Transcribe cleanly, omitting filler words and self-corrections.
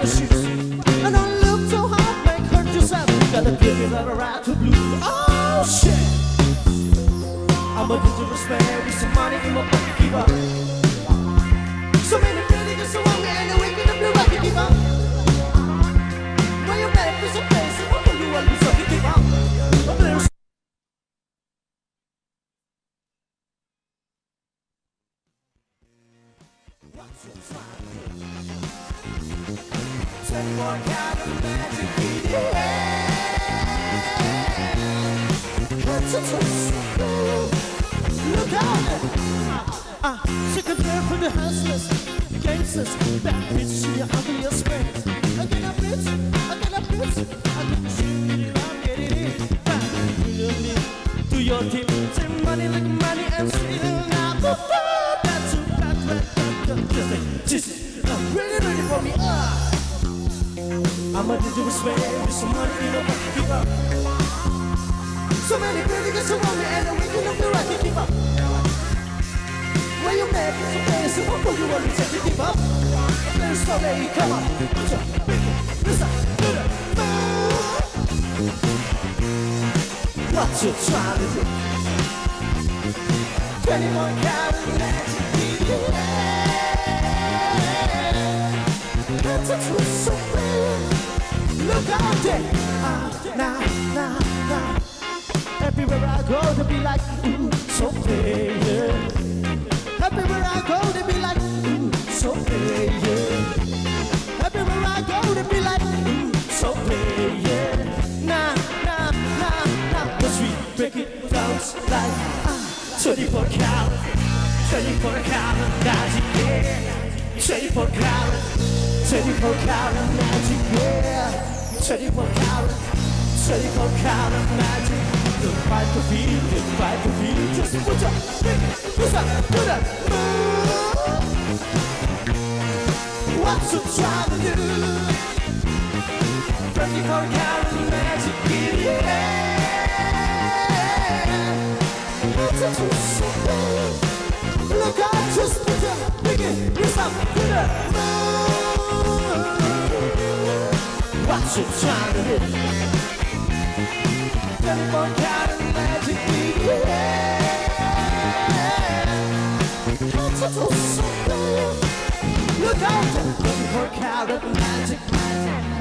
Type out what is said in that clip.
your shoes. And don't look so hard, make hurt yourself. Gotta give it all around to blue. Oh shit! I'm a dangerous man with some money in my pocket, keep up. So many really get so hungry and the wicked of the rocket, keep up. When you're ready for some place, and what can you want to so keep up? Take one kind of magic in your hand. What's a twist? Look out! Sick of there for the hustlers, gangsters, bad bitches, your ugliest friends. I get a bitch, I get a bitch, I get the shit, I'm getting it. Do your team, send money like money and steal now. That's too bad, just really ready for me. I'm a dangerous man with some money in a pocket, keep up. So many pretty girls around me and I'm waking up the rocket, keep up. When you're mad, it's okay, so what will you want me to keep up? Let's go, baby, come on. Put your pinky, listen, do the what you trying to do? 21 karat magic in your hand. That's a twist so real. Look out there. Now. Everywhere I go, they be like, ooh, so player. Everywhere I go, they be like, ooh, so player. Everywhere I go, they be like, ooh, so player. Nah. Cause we break it down like 24 karat, 24 karat magic, yeah. 24 karat, 24 karat magic, yeah. 24 karat, 24 karat magic. The fight to beat, just put your pinky, listen, do that move. What you trying to do? 24 karat magic in your hand. What's it to say? Look out, just put your pinky, listen, do that move. What you trying to do? 24 karat magic in your hand. What's it to say? Look out, 24 karat magic.